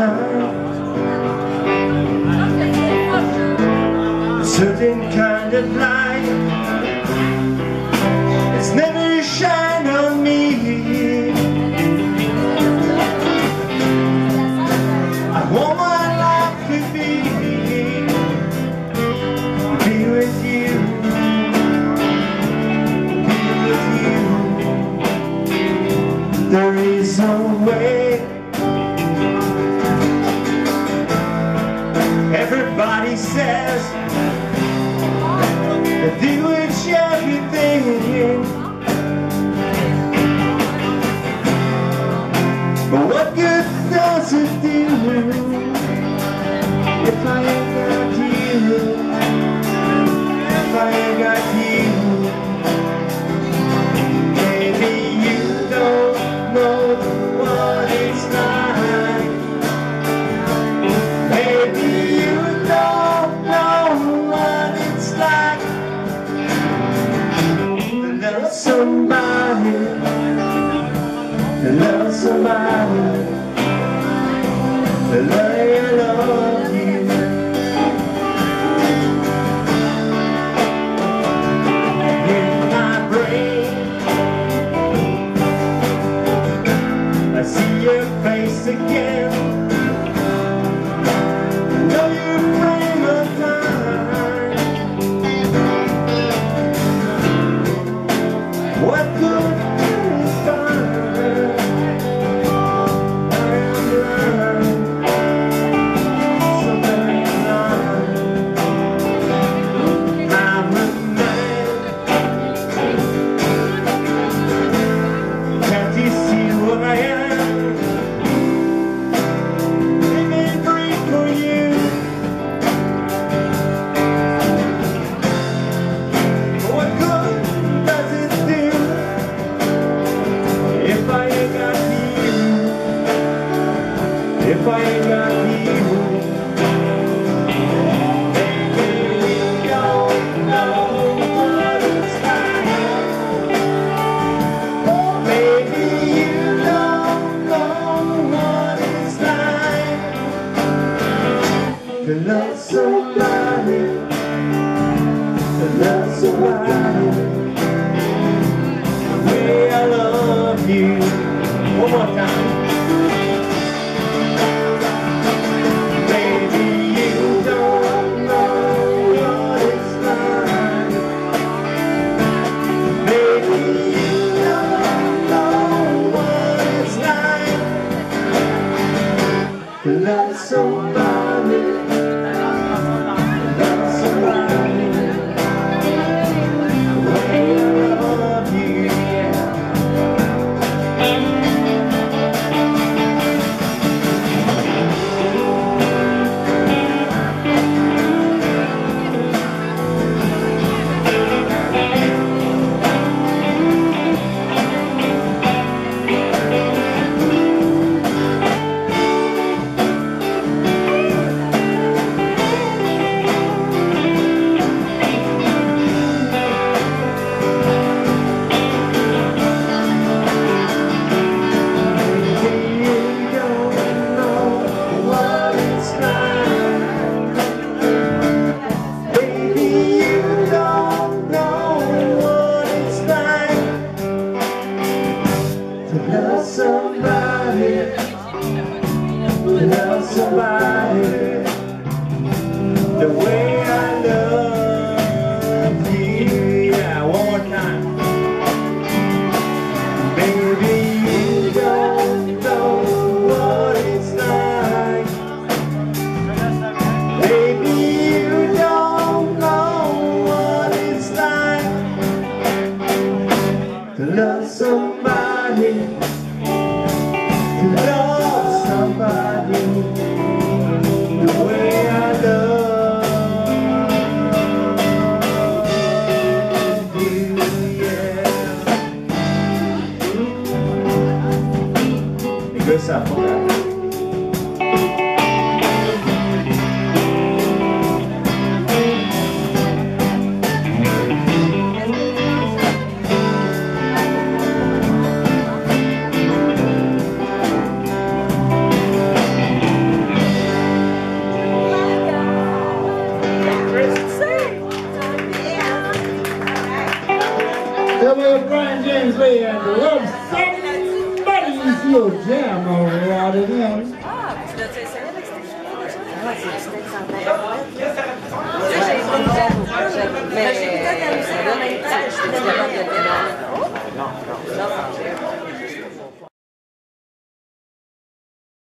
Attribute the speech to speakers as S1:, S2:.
S1: shine. A certain kind of light, it's never shine on me. I want my life to be with you, There is no way. Everybody says that they would share everything, but what good does it do if I ain't got you? If I ain't got you, maybe you don't know what it's like. Maybe you don't know what it's like to love somebody, to love somebody, to love you. In my brain, I see your face again. Know your frame of mind. What good is fine? I am blind, so very blind. I'm a man. Can't you see what I am? Living free for you. What good does it do if I ain't got you? If I ain't got you, maybe we don't know what it's like. Maybe you don't know what it's like to love somebody, to love somebody the way I love you. One more time. Maybe you don't know what it's like. Maybe you don't know what it's like to love somebody, to love somebody the way I love you. Love somebody, love somebody the way I love you. Yeah, one more time. Baby, you don't know what it's like. Baby, you don't know what it's like to love somebody, to love somebody with Brian James Lee and Love Somebody's Your Jam. All right, then.